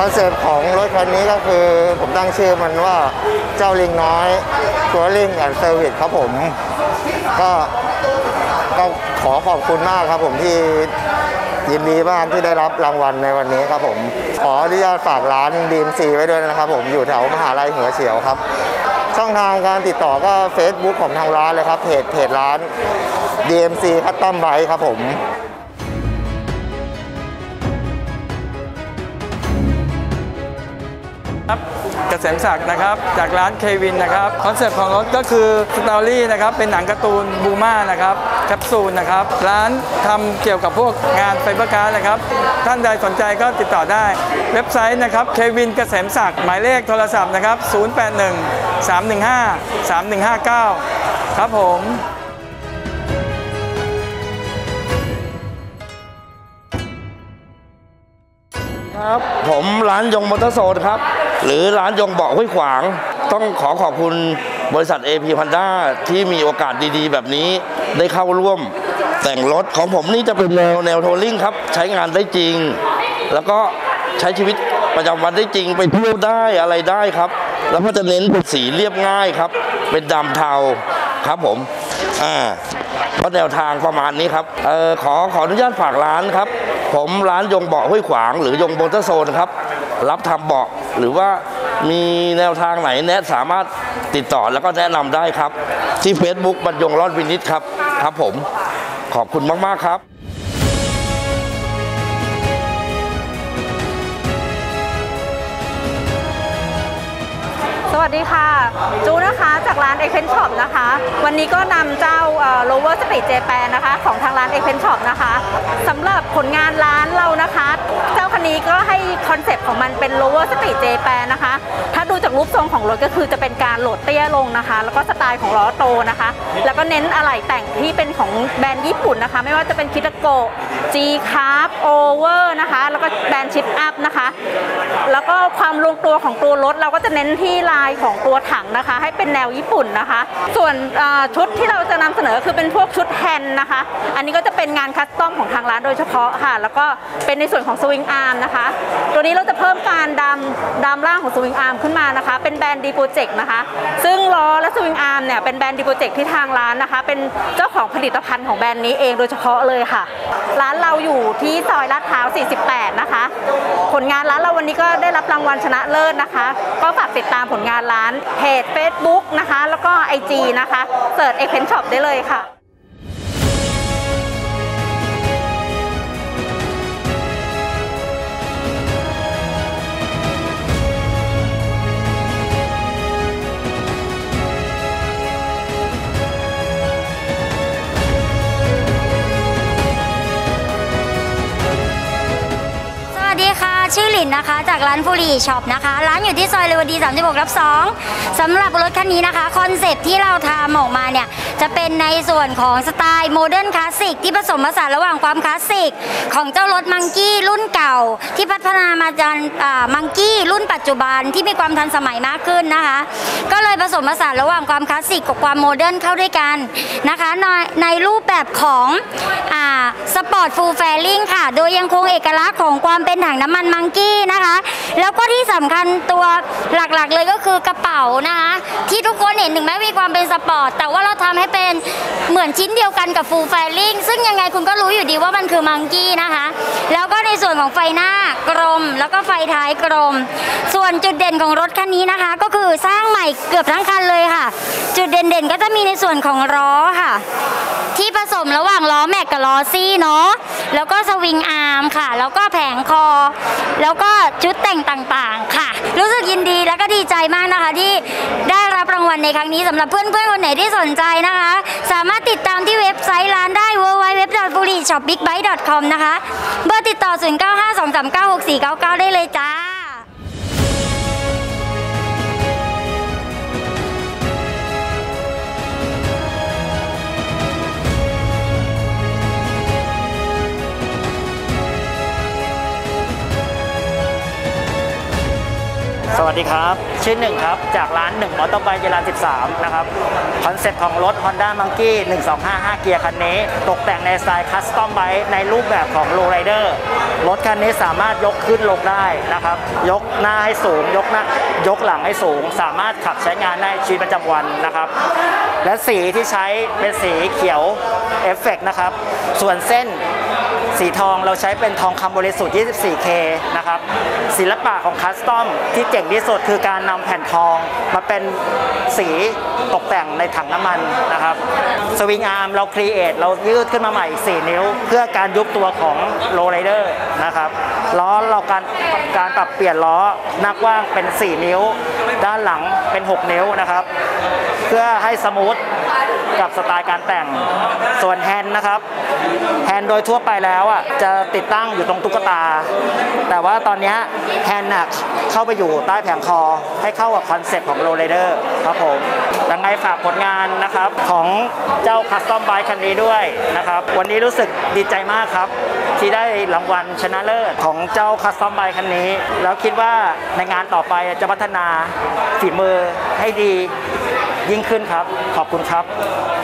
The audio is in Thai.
อนเซปต์ของรถคันนี้ก็คือผมตั้งชื่อมันว่าเจ้าลิงน้อยตัวลิงแอนด์เซอร์วิสครับผมก็ขอขอบคุณมากครับผมที่ยินดีมากที่ได้รับรางวัลในวันนี้ครับผมขออนุญาตฝากร้าน DMC ไว้ด้วยนะครับผมอยู่แถวมหาลัยหัวเฉียวครับช่องทางการติดต่อก็ Facebook ของทางร้านเลยครับเพจร้าน DMC Custom Bike ครับผมเกษมศักดิ์นะครับจากร้านเควินนะครับคอนเซ็ปต์ของรถก็คือสตอรี่นะครับเป็นหนังการ์ตูนบูม่านะครับแคปซูลนะครับร้านทำเกี่ยวกับพวกงานไฟเบอร์การ์ดนะครับท่านใดสนใจก็ติดต่อได้เว็บไซต์นะครับเควินเกษมศักดิ์หมายเลขโทรศัพท์นะครับ0813153159ครับผมครับผมร้านยงมอเตอร์โซนครับหรือร้านยงเบาะห้วยขวางต้องขอขอบคุณบริษัท AP Honda ที่มีโอกาสดีๆแบบนี้ได้เข้าร่วมแต่งรถของผมนี่จะเป็นแนวทัวริงครับใช้งานได้จริงแล้วก็ใช้ชีวิตประจำวันได้จริงไปเที่ยวได้อะไรได้ครับแล้วก็จะเน้นเป็นสีเรียบง่ายครับเป็นดำเทาครับผมเพราะแนวทางประมาณนี้ครับขออนุญาตฝากร้านครับผมร้านยงเบาะห้วยขวางหรือยงมอเตอร์โซนครับรับทำเบาะหรือว่ามีแนวทางไหนสามารถติดต่อแล้วก็แนะนำได้ครับที่ Facebook บรรยงรอดวินิตครับผมขอบคุณมากๆครับสวัสดีค่ะจูนะคะจากร้าน Eken Shop นะคะวันนี้ก็นำเจ้า Rover Speed Japan นะคะของทางร้าน Eken Shop นะคะสำหรับผลงานร้านเรานะคะเจ้าคันนี้ก็ให้คอนเซ็ปต์ของมันเป็น Rover Speed Japan นะคะถ้าดูจากรูปทรงของรถก็คือจะเป็นการโหลดเตี้ยลงนะคะแล้วก็สไตล์ของล้อโตนะคะแล้วก็เน้นอะไหล่แต่งที่เป็นของแบรนด์ญี่ปุ่นนะคะไม่ว่าจะเป็นคิตาโกะ G-Carb Over นะคะแล้วก็แบรนด์ Chip Up นะคะแล้วก็ความลงตัวของตัวรถเราก็จะเน้นที่ลายของตัวถังนะคะให้เป็นแนวญี่ปุ่นนะคะส่วนชุดที่เราจะนำเสนอคือเป็นพวกชุดแฮนด์นะคะอันนี้ก็จะเป็นงานคัสตอมของทางร้านโดยเฉพาะค่ะแล้วก็เป็นในส่วนของสวิงอาร์มนะคะตัวนี้เราจะเพิ่มการดำล่างของสวิงอาร์มขึ้นมานะคะเป็นแบรนด์ดีโปรเจกต์นะคะซึ่งล้อและสวิงอาร์มเนี่ยเป็นแบรนด์ดีโปรเจกต์ที่ทางร้านนะคะเป็นเจ้าของผลิตภัณฑ์ของแบรนด์นี้เองโดยเฉพาะเลยค่ะร้านเราอยู่ที่ซอยลาดพร้าว48นะคะผลงานร้านเราวันนี้ก็ได้รับรางวัลชนะเลิศนะคะก็ฝากติดตามผลงานร้านเพจ Facebook นะคะแล้วก็ IG นะคะเสิร์ช Eken Shop ได้เลยค่ะชื่อหลินนะคะจากร้านฟูรีช็อปนะคะร้านอยู่ที่ซอยเรวดี36/2สำหรับรถคันนี้นะคะคอนเซปต์ที่เราทำออกมาเนี่ยจะเป็นในส่วนของสไตล์โมเดิร์นคลาสสิกที่ผสมผสานระหว่างความคลาสสิกของเจ้ารถมังกี้รุ่นเก่าที่พัฒนามาจากมังกี้รุ่นปัจจุบันที่มีความทันสมัยมากขึ้นนะคะก็เลยผสมผสานระหว่างความคลาสสิกกับความโมเดิร์นเข้าด้วยกันนะคะในรูปแบบของสปอร์ตฟูลแฟริ่งค่ะโดยยังคงเอกลักษณ์ของความเป็นถังน้ำมันมังกี้นะคะแล้วก็ที่สำคัญตัวหลักๆเลยก็คือกระเป๋านะคะที่ทุกคนเห็นถึงแม้มีความเป็นสปอร์ตแต่ว่าเราทำให้เป็นเหมือนชิ้นเดียวกันกับฟูลแฟริ่งซึ่งยังไงคุณก็รู้อยู่ดีว่ามันคือมังกี้นะคะแล้วก็ในส่วนของไฟหน้ากรมแล้วก็ไฟท้ายกรมส่วนจุดเด่นของรถคันนี้นะคะก็คือสร้างใหม่เกือบทั้งคันเลยค่ะจุดเด่นๆก็จะมีในส่วนของล้อค่ะที่ผสมระหว่างล้อแม็กกับล้อซี่เนาะแล้วก็สวิงอาร์มค่ะแล้วก็แผงคอแล้วก็ชุดแต่งต่างๆค่ะรู้สึกยินดีแล้วก็ดีใจมากนะคะที่ได้รับรางวัลในครั้งนี้สำหรับเพื่อนๆคนไหนที่สนใจนะคะสามารถติดตามที่เว็บไซต์ร้านได้ www.fullishopbigbike.com นะคะเบอร์ติดต่อ0952396499ได้เลยจ้าสวัสวัสดีครับชื่อหนึ่งครับจากร้าน1มอเตอร์ไบค์จรัญ13นะครับคอนเซ็ปต์ของรถ Honda Monkey 1255เกียร์คันนี้ตกแต่งในสไตล์คัสตอมไบค์ในรูปแบบของ Low Rider รถคันนี้สามารถยกขึ้นลงได้นะครับยกหน้าให้สูงยกหลังให้สูงสามารถขับใช้งานได้ชีวิตประจำวันนะครับและสีที่ใช้เป็นสีเขียวเอฟเฟกต์นะครับส่วนเส้นสีทองเราใช้เป็นทองคำบริสุทธิ์ 24K นะครับศิลปะของคัสตอมที่เจ๋งที่สุดคือการนำแผ่นทองมาเป็นสีตกแต่งในถังน้ำมันนะครับสวิงอาร์มเราครีเอทเรายืดขึ้นมาใหม่อีก4 นิ้วเพื่อการยุบตัวของโรลไรเดอร์นะครับล้อเราการปรับเปลี่ยนล้อหน้ากว้างเป็น4 นิ้วด้านหลังเป็น6 นิ้วนะครับเพื่อให้สมูทกับสไตล์การแต่งส่วนแฮนด์นะครับแฮนด์โดยทั่วไปแล้วจะติดตั้งอยู่ตรงตุ๊กตาแต่ว่าตอนนี้แฮนด์เข้าไปอยู่ใต้แผงคอให้เข้ากับคอนเซ็ปต์ของโรลไรเดอร์ครับผมยังไงฝากผลงานนะครับของเจ้าคัสตอมไบค์คันนี้ด้วยนะครับวันนี้รู้สึกดีใจมากครับที่ได้รางวัลชนะเลิศของเจ้าคัสตอมไบค์คันนี้แล้วคิดว่าในงานต่อไปจะพัฒนาฝีมือให้ดียิ่งขึ้นครับขอบคุณครับ